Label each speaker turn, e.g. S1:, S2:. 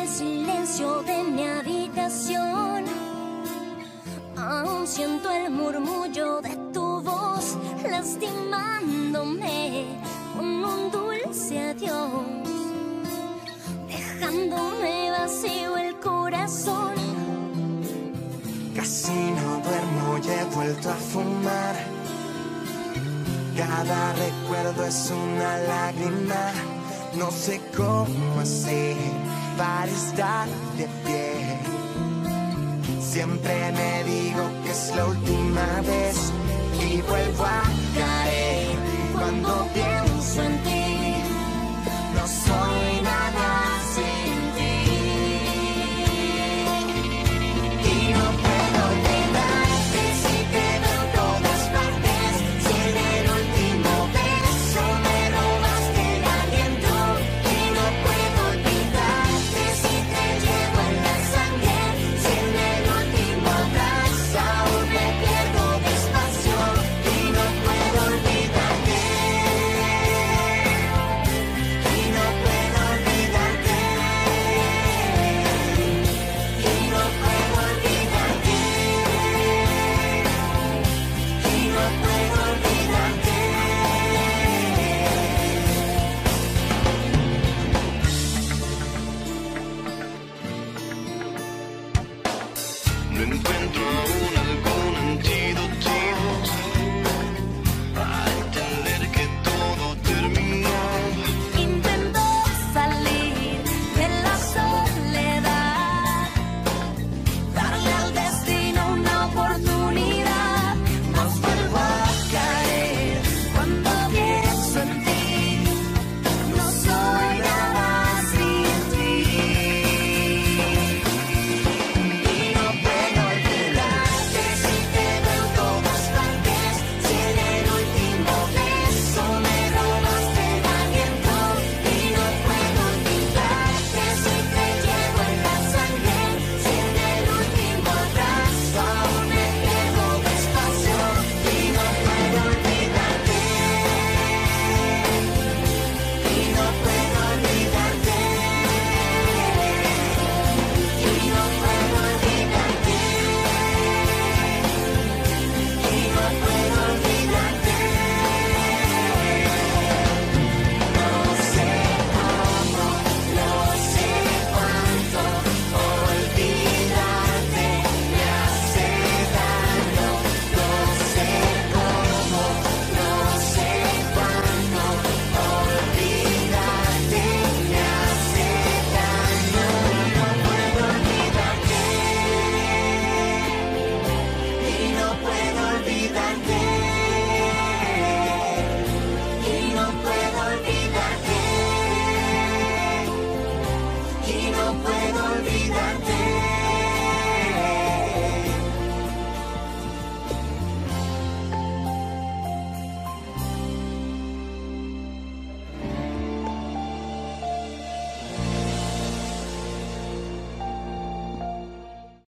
S1: el silencio de mi habitación. Aún siento el murmullo de tu voz lastimándome con un dulce adiós, dejándome vacío el corazón.
S2: Casi no duermo y he vuelto a fumar. Cada recuerdo es una lágrima. No sé cómo hacer para estar de pie. Siempre me digo que es la última vez y vuelvo a caer cuando pienso en ti. No soy nada sin ti y no puedo olvidarte si te veo en todas partes. Si en el último beso me robaste el aliento y no puedo olvidarte si te llevo en la sangre. Si en el último abrazo aún me pierdo despacio y no puedo olvidarte. Y no puedo olvidarte. Y no puedo olvidarte. Y no puedo olvidarte.
S3: No encuentro aún algún antídoto para entender que todo terminó.
S1: Intento salir de la soledad, darle al destino una oportunidad. Mas vuelvo a caer cuando pienso en ti. No soy nada sin ti y no puedo olvidarte si te veo en todas partes. Si en el último beso me robaste el aliento y no puedo olvidarte si te llevo en la sangre. Si en el último abrazo aún me pierdo despacio y no puedo olvidarte. Y no puedo olvidarte. Y no puedo olvidarte. Y no puedo olvidarte. No sé cómo, no sé cuánto, olvidarte me hace daño. No sé cómo, no sé cuánto, olvidarte me hace daño. No puedo olvidarte. Y no puedo olvidarte. Y no puedo olvidarte. Y no puedo olvidarte.